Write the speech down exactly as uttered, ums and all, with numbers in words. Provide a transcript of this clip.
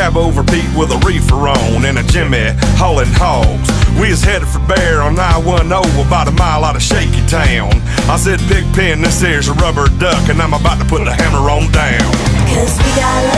cab over Pete with a reefer on and a Jimmy hauling hogs. We was headed for Bear on nine one oh, about a mile out of Shaky Town. I said, Pigpen, this here's a rubber duck, and I'm about to put the hammer on down. Cause we got